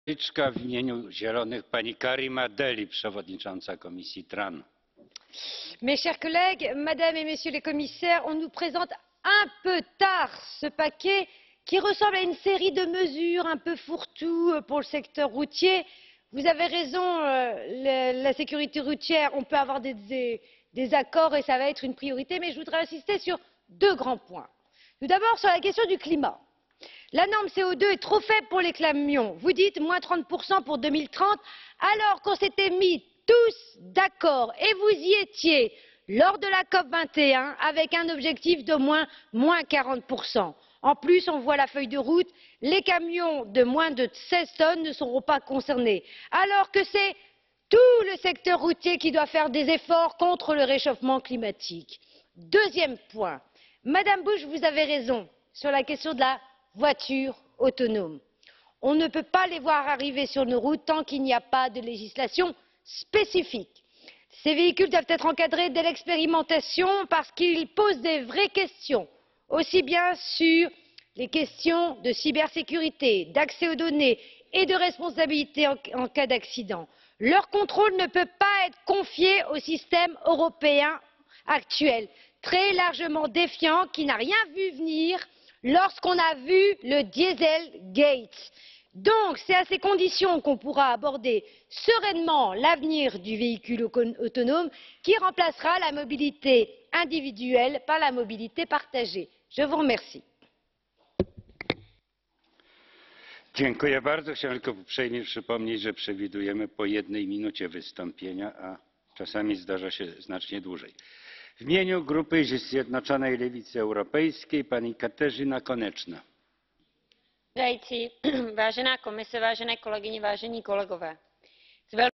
W imieniu Zielonych pani Karima Delli, przewodnicząca Komisji TRAN. Mes chers collègues, Madame et Messieurs les commissaires, on nous présente un peu tard ce paquet qui ressemble à une série de mesures un peu fourre-tout pour le secteur routier. Vous avez raison, la sécurité routière, on peut avoir des accords et ça va être une priorité, mais je voudrais insister sur deux grands points. Tout d'abord, sur la question du climat. La norme CO2 est trop faible pour les camions. Vous dites moins 30% pour 2030, alors qu'on s'était mis tous d'accord, et vous y étiez, lors de la COP 21, avec un objectif de moins 40%. En plus, on voit la feuille de route, les camions de moins de 16 tonnes ne seront pas concernés, alors que c'est tout le secteur routier qui doit faire des efforts contre le réchauffement climatique. Deuxième point, Madame Bush, vous avez raison sur la question de la voiture autonome. On ne peut pas les voir arriver sur nos routes tant qu'il n'y a pas de législation spécifique. Ces véhicules doivent être encadrés dès l'expérimentation parce qu'ils posent des vraies questions, aussi bien sur les questions de cybersécurité, d'accès aux données et de responsabilité en cas d'accident. Leur contrôle ne peut pas être confié au système européen actuel, très largement défiant, qui n'a rien vu venir lorsqu'on a vu le Dieselgate. Donc, c'est à ces conditions qu'on pourra aborder sereinement l'avenir du véhicule autonome qui remplacera la mobilité individuelle par la mobilité partagée. Je vous remercie. Dziękuję bardzo. Chciałem tylko uprzejmie przypomnieć, że przewidujemy po 1 minucie wystąpienia, a czasami zdarza się znacznie dłużej. W imieniu Grupy Zjednoczonej Lewicy Europejskiej pani Kateřina Konečná. Vážená komise, vážené kolegyně, vážení kolegové,